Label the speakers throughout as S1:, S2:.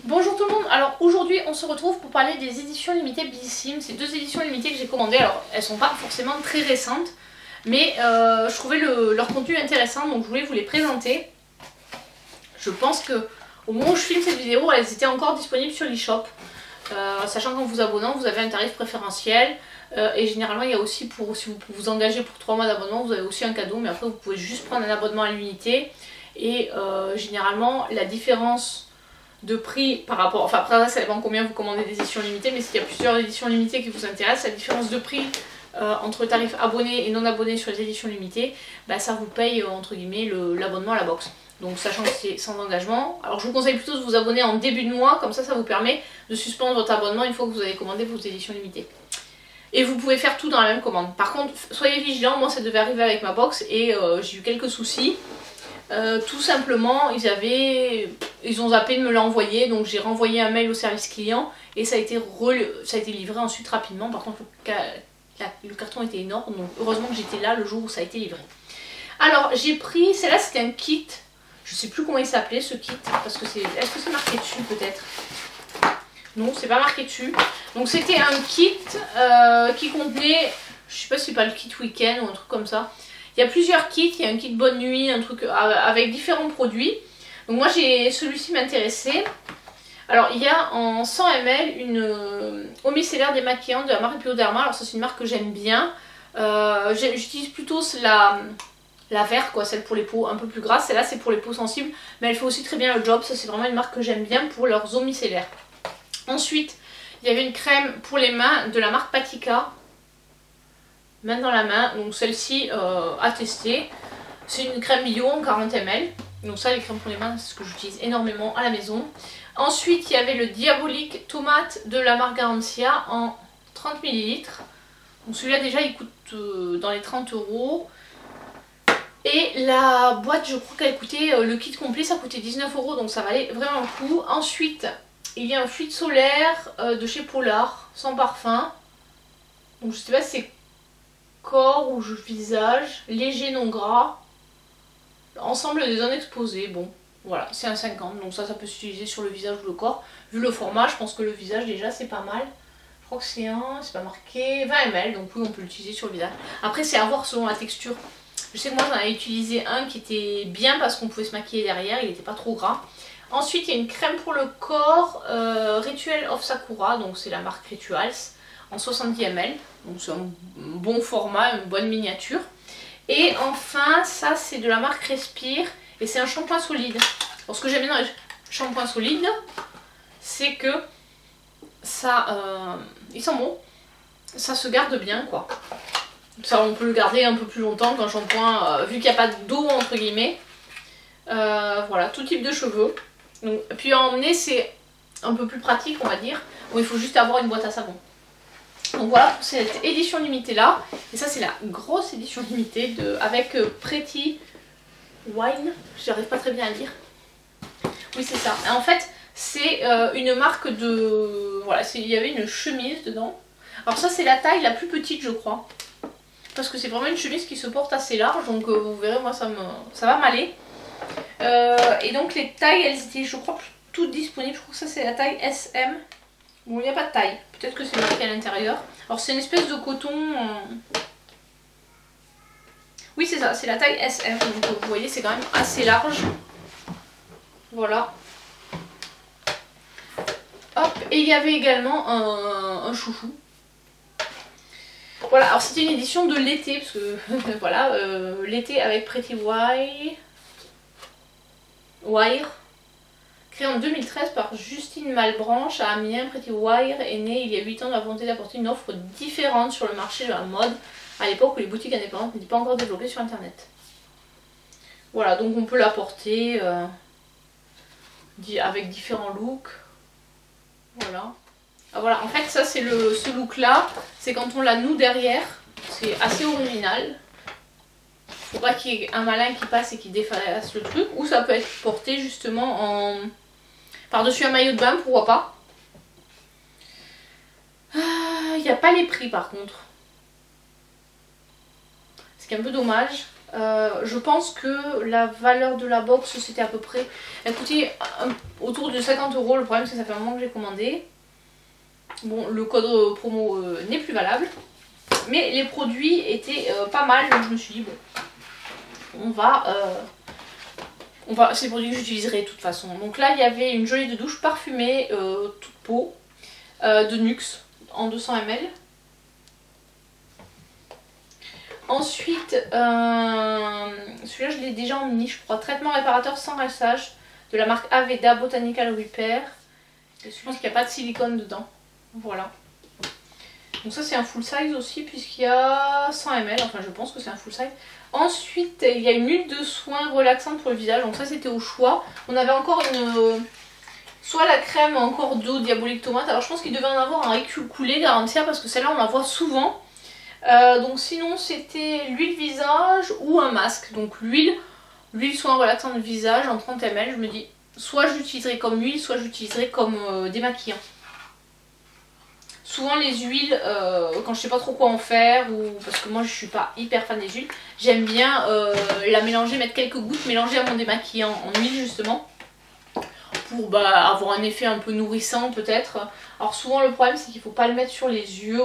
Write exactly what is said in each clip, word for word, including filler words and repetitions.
S1: Bonjour tout le monde, alors aujourd'hui on se retrouve pour parler des éditions limitées Bellissime. C'est deux éditions limitées que j'ai commandées, alors elles sont pas forcément très récentes, mais euh, je trouvais le, leur contenu intéressant, donc je voulais vous les présenter. Je pense que au moment où je filme cette vidéo, elles étaient encore disponibles sur l'e-shop, euh, sachant qu'en vous abonnant vous avez un tarif préférentiel, euh, et généralement il y a aussi, pour si vous vous engagez pour trois mois d'abonnement, vous avez aussi un cadeau, mais après vous pouvez juste prendre un abonnement à l'unité, et euh, généralement la différence de prix par rapport, enfin après ça dépend combien vous commandez d'éditions limitées, mais s'il y a plusieurs éditions limitées qui vous intéressent, la différence de prix euh, entre le tarif abonné et non abonné sur les éditions limitées, bah, ça vous paye euh, entre guillemets l'abonnement à la box. Donc sachant que c'est sans engagement, alors je vous conseille plutôt de vous abonner en début de mois, comme ça ça vous permet de suspendre votre abonnement une fois que vous avez commandé vos éditions limitées. Et vous pouvez faire tout dans la même commande. Par contre soyez vigilants, moi ça devait arriver avec ma box et euh, j'ai eu quelques soucis. Euh, tout simplement ils avaient ils ont zappé de me l'envoyer, donc j'ai renvoyé un mail au service client et ça a été rel... ça a été livré ensuite rapidement. Par contre le, ca... le carton était énorme, donc heureusement que j'étais là le jour où ça a été livré. Alors j'ai pris, celle-là c'était un kit, je sais plus comment il s'appelait ce kit, parce que c'est, est-ce que c'est marqué dessus peut-être? Non, c'est pas marqué dessus. Donc c'était un kit euh, qui contenait, je sais pas si c'est pas le kit week-end ou un truc comme ça. Il y a plusieurs kits, il y a un kit bonne nuit, un truc avec différents produits. Donc moi j'ai celui-ci m'intéressait. Alors il y a en cent millilitres une euh, eau micellaire démaquillante de la marque Bioderma. Alors ça c'est une marque que j'aime bien. Euh, J'utilise plutôt la, la verte, quoi, celle pour les peaux un peu plus grasses. Celle-là c'est pour les peaux sensibles, mais elle fait aussi très bien le job. Ça c'est vraiment une marque que j'aime bien pour leurs eaux micellaires. Ensuite il y avait une crème pour les mains de la marque Patika. Main dans la main, donc celle-ci euh, à tester. C'est une crème bio en quarante millilitres. Donc ça, les crèmes pour les mains, c'est ce que j'utilise énormément à la maison. Ensuite il y avait le Diabolique Tomate de la marque Garancia en trente millilitres. Donc celui-là déjà il coûte euh, dans les trente euros. Et la boîte, je crois qu'elle coûtait, euh, le kit complet ça coûtait dix-neuf euros, donc ça valait vraiment le coup. Ensuite il y a un fluide solaire euh, de chez Polar sans parfum. Donc je sais pas si c'est corps ou visage, léger non gras, ensemble des zones exposées. Bon voilà, c'est un cinquante, donc ça ça peut s'utiliser sur le visage ou le corps. Vu le format, je pense que le visage déjà c'est pas mal. Je crois que c'est un, c'est pas marqué, vingt millilitres, donc oui on peut l'utiliser sur le visage. Après c'est à voir selon la texture. Je sais que moi j'en avais utilisé un qui était bien parce qu'on pouvait se maquiller derrière, il n'était pas trop gras. Ensuite il y a une crème pour le corps, euh, Ritual of Sakura, donc c'est la marque Rituals, en soixante-dix millilitres, donc c'est un bon format, une bonne miniature. Et enfin ça c'est de la marque Respire et c'est un shampoing solide. Alors ce que j'aime bien dans les shampoings solides, c'est que ça, euh, ils sont bons, ça se garde bien quoi. Ça on peut le garder un peu plus longtemps qu'un shampoing, euh, vu qu'il n'y a pas d'eau entre guillemets. Euh, voilà, tout type de cheveux. Donc, puis à emmener c'est un peu plus pratique on va dire. Bon, il faut juste avoir une boîte à savon. Donc voilà pour cette édition limitée là. Et ça c'est la grosse édition limitée de, avec euh, Pretty Wine. J'arrive pas très bien à dire. Oui c'est ça. Et en fait c'est euh, une marque de... Voilà, il y avait une chemise dedans. Alors ça c'est la taille la plus petite je crois. Parce que c'est vraiment une chemise qui se porte assez large. Donc euh, vous verrez moi ça, me, ça va m'aller. Euh, et donc les tailles elles étaient je crois toutes disponibles. Je crois que ça c'est la taille S M. Bon, il n'y a pas de taille, peut-être que c'est marqué à l'intérieur. Alors c'est une espèce de coton... Euh... Oui c'est ça, c'est la taille S M, donc vous voyez c'est quand même assez large. Voilà. Hop, et il y avait également un, un chouchou. Voilà, alors c'était une édition de l'été, parce que voilà, euh, l'été avec Pretty Wire. Wire. Créé en deux mille treize par Justine Malbranche à Amiens, Pretty Wire est né il y a huit ans de la volonté d'apporter une offre différente sur le marché de la mode à l'époque où les boutiques indépendantes n'étaient pas encore développées sur internet. Voilà, donc on peut la porter euh, avec différents looks. Voilà. Ah, voilà, en fait ça c'est le ce look là, c'est quand on la noue derrière, c'est assez original. Faut pas qu'il y ait un malin qui passe et qui défasse le truc, ou ça peut être porté justement en... par-dessus un maillot de bain, pourquoi pas. Il ah, n'y a pas les prix par contre. Ce qui est un peu dommage. Euh, je pense que la valeur de la box c'était à peu près, elle coûtait un, autour de cinquante euros. Le problème c'est que ça fait un moment que j'ai commandé. Bon, le code promo euh, n'est plus valable. Mais les produits étaient euh, pas mal, donc je me suis dit bon, on va... Euh, on va c'est des produits que j'utiliserai de toute façon. Donc là il y avait une gelée de douche parfumée, euh, toute peau, euh, de Nuxe en deux cents millilitres. Ensuite, euh, celui-là je l'ai déjà en mini, je crois. Traitement réparateur sans rinçage de la marque Aveda Botanical Repair. Et je pense qu'il n'y a pas de silicone dedans. Voilà. Donc ça c'est un full size aussi puisqu'il y a cent millilitres. Enfin je pense que c'est un full size. Ensuite il y a une huile de soin relaxante pour le visage. Donc ça c'était au choix. On avait encore une... soit la crème encore d'eau diabolique tomate. Alors je pense qu'il devait en avoir un écoulé garantia parce que celle-là on la voit souvent. Euh, donc sinon c'était l'huile visage ou un masque. Donc l'huile, l'huile soin relaxant de visage en trente millilitres. Je me dis soit je l'utiliserai comme huile, soit j'utiliserai comme euh, démaquillant. Souvent les huiles, euh, quand je sais pas trop quoi en faire, ou parce que moi je suis pas hyper fan des huiles, j'aime bien euh, la mélanger, mettre quelques gouttes, mélanger à mon démaquillant en huile justement. Pour bah, avoir un effet un peu nourrissant peut-être. Alors souvent le problème c'est qu'il faut pas le mettre sur les yeux.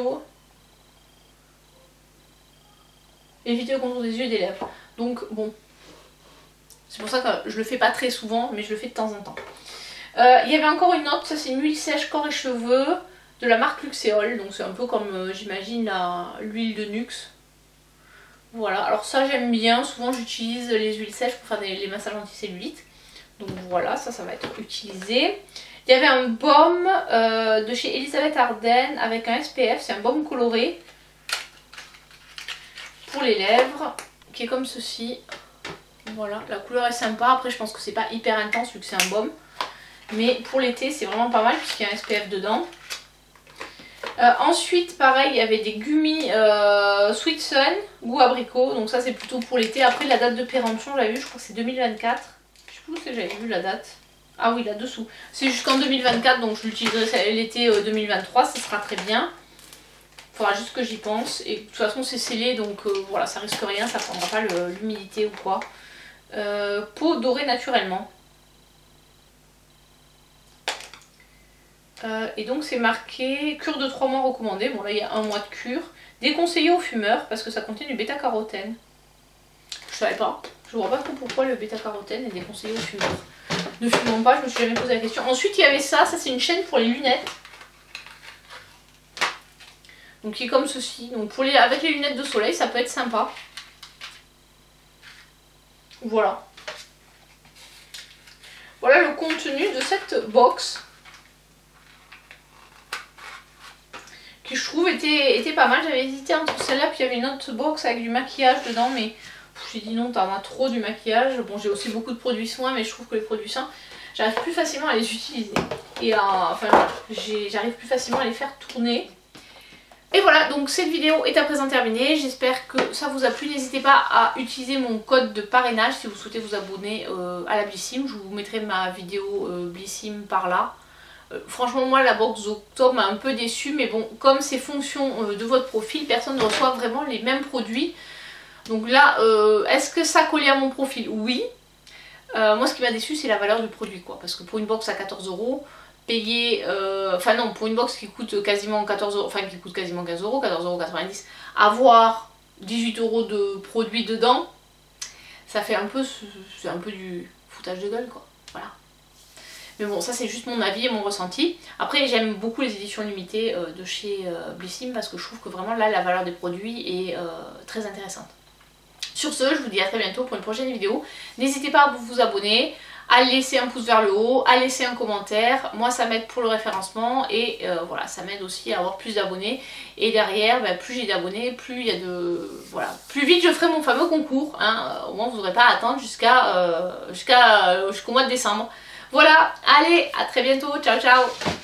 S1: Éviter le contour des yeux et des lèvres. Donc bon, c'est pour ça que je le fais pas très souvent, mais je le fais de temps en temps. Euh, il y avait encore une autre, ça c'est une huile sèche corps et cheveux de la marque Luxéol. Donc c'est un peu comme euh, j'imagine l'huile de Nuxe. Voilà, alors ça j'aime bien, souvent j'utilise les huiles sèches pour faire des, les massages anticellulites. Donc voilà, ça ça va être utilisé. Il y avait un baume euh, de chez Elisabeth Arden avec un S P F, c'est un baume coloré. Pour les lèvres, qui est comme ceci. Voilà, la couleur est sympa. Après je pense que c'est pas hyper intense vu que c'est un baume. Mais pour l'été c'est vraiment pas mal puisqu'il y a un S P F dedans. Euh, ensuite pareil il y avait des gummies euh, Sweet Sun, goût abricot. Donc ça c'est plutôt pour l'été. Après la date de péremption j'avais vu, je crois que c'est deux mille vingt-quatre. Je sais plus où c'est, j'avais vu la date. Ah oui là dessous. C'est jusqu'en deux mille vingt-quatre donc je l'utiliserai l'été deux mille vingt-trois, ça sera très bien. Il faudra juste que j'y pense. Et de toute façon c'est scellé donc euh, voilà, ça risque rien, ça prendra pas l'humidité ou quoi. Euh, peau dorée naturellement. Euh, et donc c'est marqué cure de trois mois recommandée. Bon là il y a un mois de cure. Déconseillé aux fumeurs parce que ça contient du bêta-carotène. Je savais pas. Je vois pas trop pourquoi le bêta-carotène est déconseillé aux fumeurs. Ne fumons pas, je me suis jamais posé la question. Ensuite il y avait ça, ça c'est une chaîne pour les lunettes. Donc qui est comme ceci. Donc pour les, avec les lunettes de soleil ça peut être sympa. Voilà. Voilà le contenu de cette box. Qui je trouve était, était pas mal. J'avais hésité entre celle-là puis il y avait une autre box avec du maquillage dedans. Mais j'ai dit non, t'en as trop du maquillage. Bon j'ai aussi beaucoup de produits soins mais je trouve que les produits soins j'arrive plus facilement à les utiliser. Et euh, enfin j'arrive plus facilement à les faire tourner. Et voilà, donc cette vidéo est à présent terminée, j'espère que ça vous a plu. N'hésitez pas à utiliser mon code de parrainage si vous souhaitez vous abonner euh, à la Blissim. Je vous mettrai ma vidéo euh, Blissim par là. Euh, franchement moi la box d'octobre m'a un peu déçue, mais bon comme c'est fonction euh, de votre profil, personne ne reçoit vraiment les mêmes produits. Donc là, euh, est-ce que ça collait à mon profil? Oui. Euh, moi ce qui m'a déçu c'est la valeur du produit quoi, parce que pour une box à quatorze euros, payer, euh, enfin non, pour une box qui coûte quasiment quatorze euros, enfin qui coûte quasiment quinze euros, quatorze euros quatre-vingt-dix, avoir dix-huit euros de produits dedans, ça fait un peu, c'est un peu du foutage de gueule quoi, voilà. Mais bon, ça c'est juste mon avis et mon ressenti. Après j'aime beaucoup les éditions limitées euh, de chez euh, Blissim parce que je trouve que vraiment là la valeur des produits est euh, très intéressante. Sur ce, je vous dis à très bientôt pour une prochaine vidéo. N'hésitez pas à vous abonner, à laisser un pouce vers le haut, à laisser un commentaire. Moi ça m'aide pour le référencement et euh, voilà, ça m'aide aussi à avoir plus d'abonnés. Et derrière, bah, plus j'ai d'abonnés, plus il y a de... Voilà, plus vite je ferai mon fameux concours. Hein. Au moins vous n'aurez pas à attendre jusqu'à euh, jusqu'à, euh, jusqu'au mois de décembre. Voilà, allez, à très bientôt, ciao ciao.